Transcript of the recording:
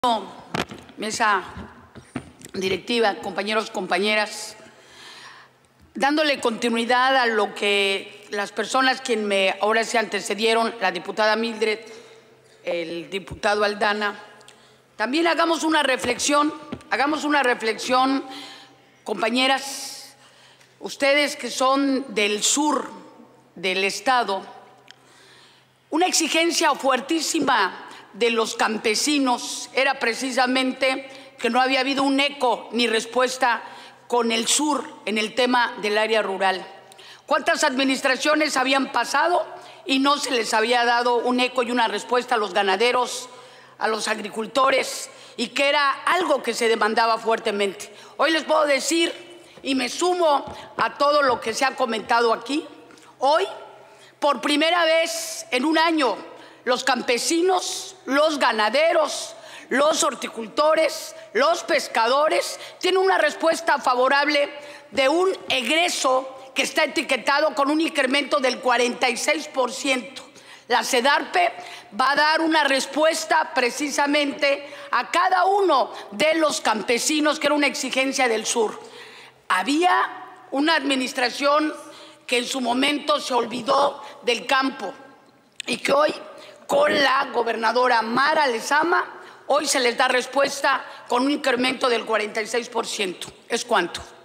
Mesa directiva, compañeros, compañeras, dándole continuidad a lo que las personas quien me ahora se antecedieron, la diputada Mildred, el diputado Aldana, también hagamos una reflexión, compañeras, ustedes que son del sur del estado, una exigencia fuertísima de los campesinos era precisamente que no había habido un eco ni respuesta con el sur en el tema del área rural. ¿Cuántas administraciones habían pasado y no se les había dado un eco y una respuesta a los ganaderos, a los agricultores, y que era algo que se demandaba fuertemente? Hoy les puedo decir, y me sumo a todo lo que se ha comentado aquí, hoy, por primera vez en un año, los campesinos, los ganaderos, los horticultores, los pescadores tienen una respuesta favorable de un egreso que está etiquetado con un incremento del 46%. La SEDARPE va a dar una respuesta precisamente a cada uno de los campesinos, que era una exigencia del sur. Había una administración que en su momento se olvidó del campo y que hoy, con la gobernadora Mara Lezama, hoy se les da respuesta con un incremento del 46%. ¿Es cuánto?